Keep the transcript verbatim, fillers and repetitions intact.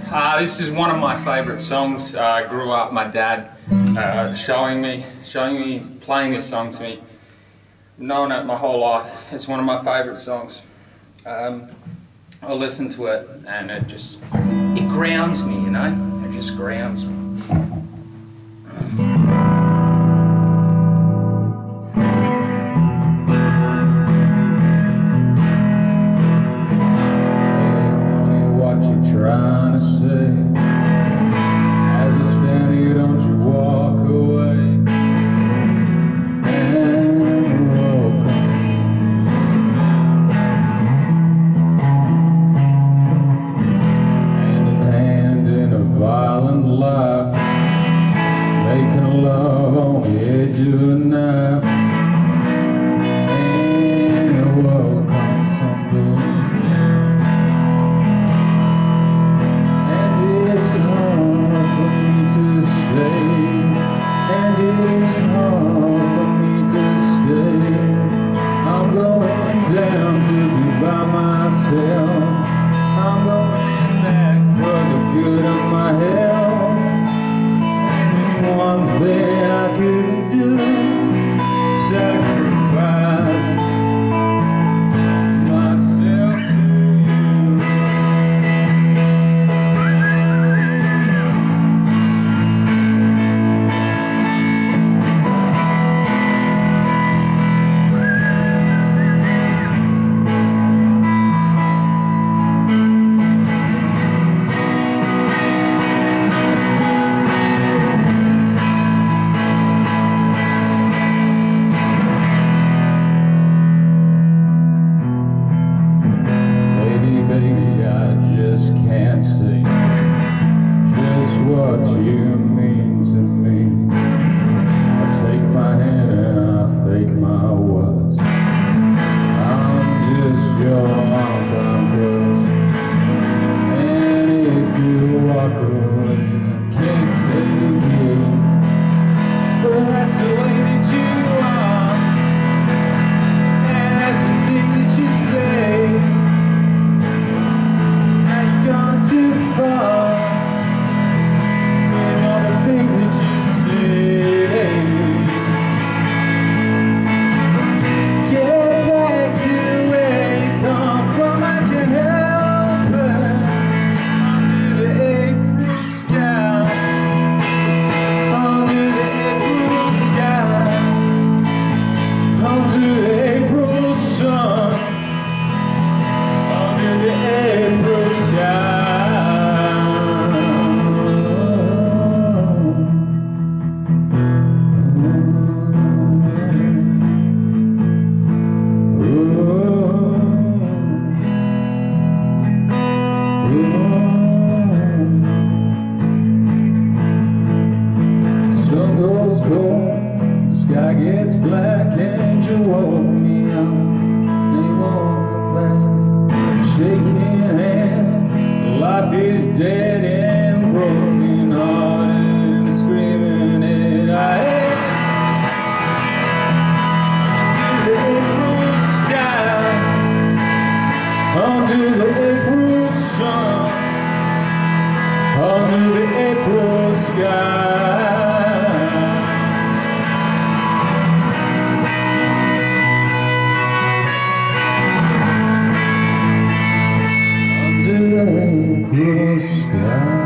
Uh, this is one of my favourite songs. Uh, I grew up, my dad uh, showing me, showing me, playing this song to me. Known it my whole life. It's one of my favourite songs. Um, I listen to it and it just, it grounds me, you know? It just grounds me. Trying to say, as I stand here, don't you walk away. And the road comes, hand in hand in a violent life, making love on the edge of a knife. And the world comes tumbling. And it's hard for me to stay. I'm going down to be by myself. I'm going back for the good of my health. There's one thing I can do: sacrifice myself to what you mean to me. I take my hand and I fake my words. I'm just your arms I'm close. And if you walk away, I can't take you. But that's the way that you are, and that's the things that you say. Now you've gone too far. Things that you say, get back to where you come from. I can't help it. Under the April sky, under the April sky, under the April sun, under the April sky. Sun goes cold, the sky gets black, and you walk me out, they won't come back. Shaking hand, life is dead and broken hearted and screaming it. I hate under the April sky, under the April sun, under the April sky. Under the April sky.